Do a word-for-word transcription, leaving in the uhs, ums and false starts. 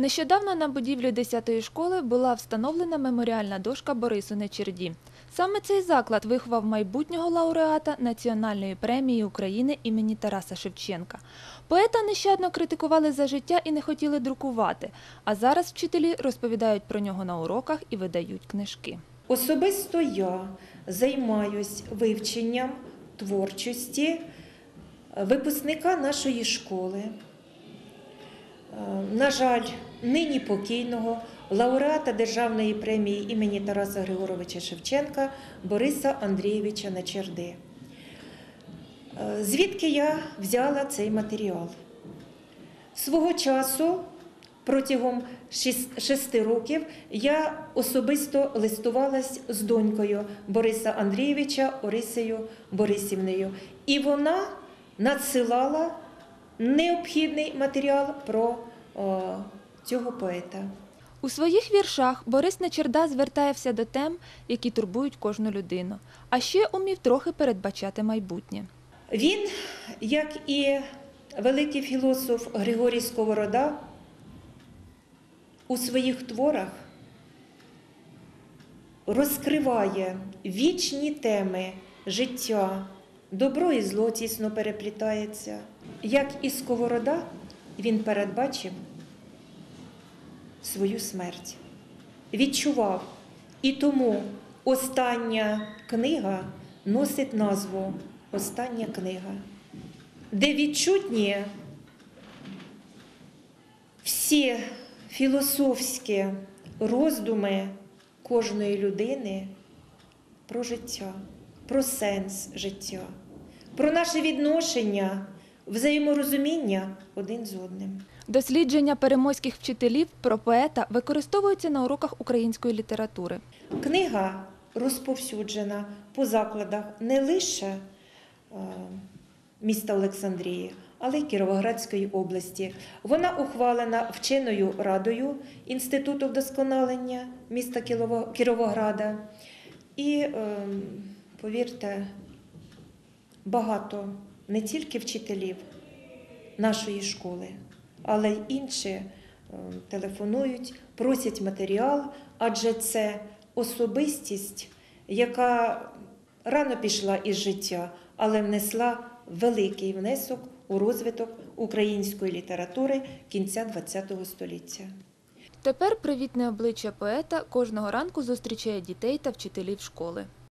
Нещодавно на будівлі десятої школи була встановлена меморіальна дошка Борису Нечерді. Саме цей заклад виховав майбутнього лауреата Національної премії України імені Тараса Шевченка. Поета нещадно критикували за життя і не хотіли друкувати, а зараз вчителі розповідають про нього на уроках і видають книжки. Особисто я займаюсь вивченням творчості випускника нашої школи, на жаль, нині покійного лауреата Державної премії імені Тараса Григоровича Шевченка Бориса Андрійовича Нечерди. Звідки я взяла цей матеріал? Свого часу, протягом шести років, я особисто листувалась з донькою Бориса Андрійовича Орисею Борисівнею. І вона надсилала необхідний матеріал про о, цього поета. У своїх віршах Борис Нечерда звертається до тем, які турбують кожну людину, а ще умів трохи передбачати майбутнє. Він, як і великий філософ Григорій Сковорода, у своїх творах розкриває вічні теми життя, добро і зло тісно переплітається. Як і Сковорода, він передбачив свою смерть, відчував. І тому остання книга носить назву «Остання книга», де відчутні всі філософські роздуми кожної людини про життя, про сенс життя, про наше відношення, взаєморозуміння один з одним. Дослідження переможських вчителів про поета використовуються на уроках української літератури. Книга розповсюджена по закладах не лише міста Олександрії, але й Кіровоградської області. Вона ухвалена вченою радою Інституту вдосконалення міста Кіровограда. І, повірте, багато не тільки вчителів нашої школи, але й інші телефонують, просять матеріал, адже це особистість, яка рано пішла із життя, але внесла великий внесок у розвиток української літератури кінця ХХ століття. Тепер привітне обличчя поета кожного ранку зустрічає дітей та вчителів школи.